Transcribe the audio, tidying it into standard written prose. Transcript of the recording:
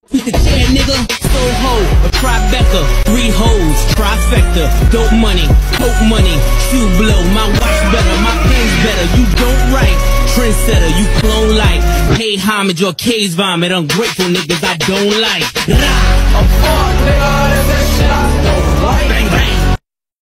Beat the chair, nigga. Soho, a Tribeca, 3 hoes, trifecta, dope money, coke money, shoe blow. My watch better, my pen's better. You don't write, trendsetter, you clone like. Pay homage or case vomit, ungrateful niggas I don't like. I'm fucked, nigga, that's that shit I don't like. Bang bang.